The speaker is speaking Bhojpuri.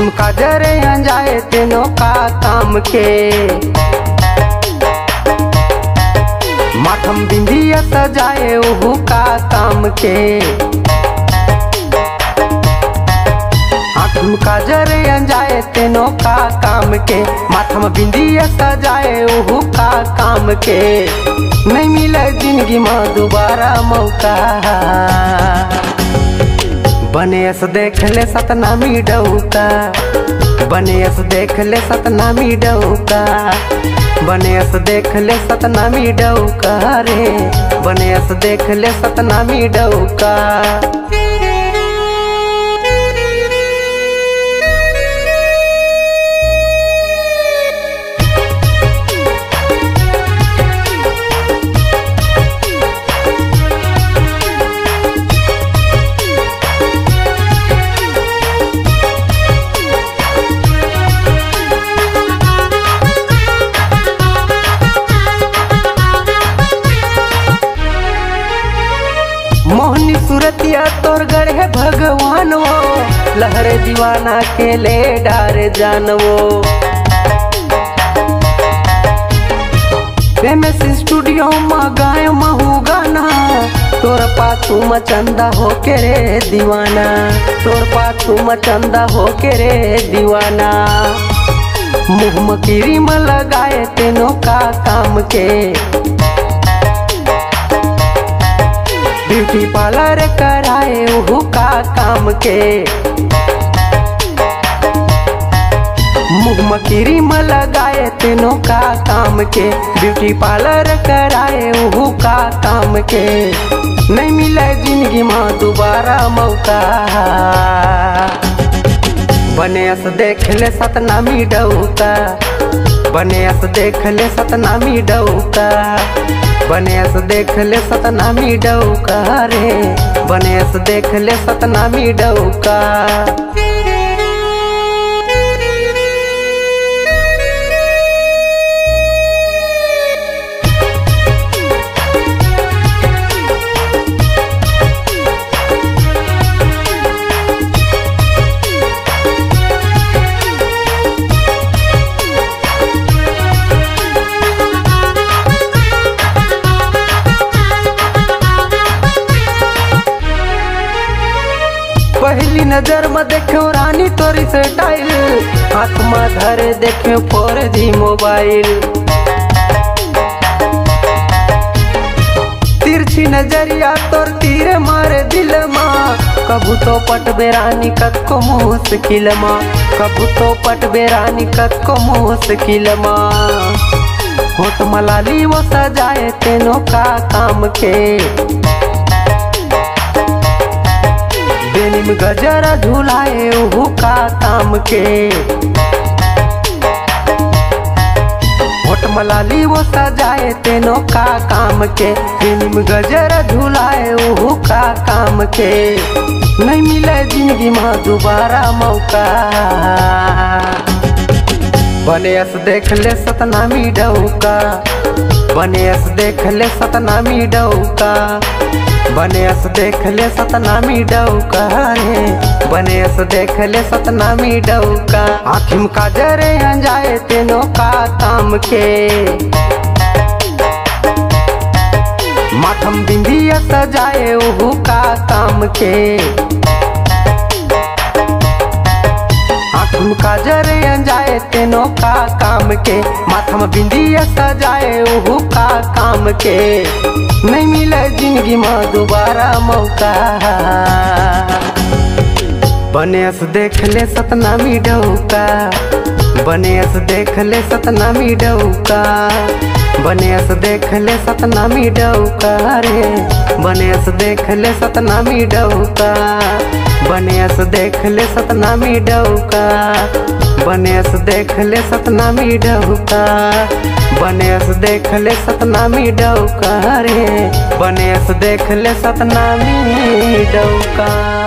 आखिम काजरे अंजाए तेनो का काम के माथम बिंदिया सजाए ओहू का काम के आखिम काजरे अंजाए तेनो का काम के माथम बिंदिया सजाए ओहू का काम के नहीं मिले जिंदगी में दोबारा मौका बनेस देख ले सतनामी डौका बनेस देख ले सतनामी डौका बनेस देख ले सतनामी डौका रे बनेस देख ले सतनामी डौका। मोहनी सूरतिया तोर गढ़े भगवान वो लहरे दीवाना के ले डारे जानवो फेमस स्टूडियो में गाय महू गाना तोर पाछू मचंदा हो के रे दीवाना तोर पाछू मचंदा हो के रे दीवाना मुँह मकीरी में लगाए तेनो का काम के ब्यूटी पार्लर कराए ओहू का काम के मुँह मकीरी में लगाए तेनों का काम के ब्यूटी पार्लर कराए ओहू का काम के नहीं मिले जिंदगी में दोबारा मौका बनेस देख ले सतनामी डौका बनेस देख ले सतनामी डौका बनेस देख ले सतनामी डौका रे बनेस देख ले सतनामी डौका। पहली नजर में देखो रानी तोरी स्टाइल हाथ में धरे देखो 4G मोबाइल तिरछी नजरिया तोर तीर मारे दिल में कबू तो पट बेरानी कत को मुश्किल में कबू तो पट बेरानी कत को मुश्किल में होठ मलाली वो सजाए तेनों का काम के बेनिम गजरा झूलाए ओहू का काम के होठ मलाली वो सजाए तेनों का काम के बेनिम गजरा झूलाए ओहू का काम के नहीं मिले जिंदगी में दोबारा मौका बनेस देख ले सतनामी डौका बनेस देख ले सतनामी डौका बनेस देख ले सतनामी डौका रे बनेस देख ले सतनामी डौका आखिम काजरे अंजाए तेनों का काम के माथम बिंदिया सजाए ओहू का काम के आखिम काजरे अंजाए तेनों का काम के माथम बिंदिया सजाए ओहू का काम के नहीं मिले जिंदगी में दोबारा मौका बनेस देख ले सतनामी डौका बनेस देख ले सतनामी डौका बनेस देख ले सतनामी डौका रे बनेस देख ले सतनामी डौका बनेस देख ले सतनामी डौका बनेस देख ले सतनामी डौका बनेस देख ले सतनामी डौका रे बनेस देख ले सतनामी डौका।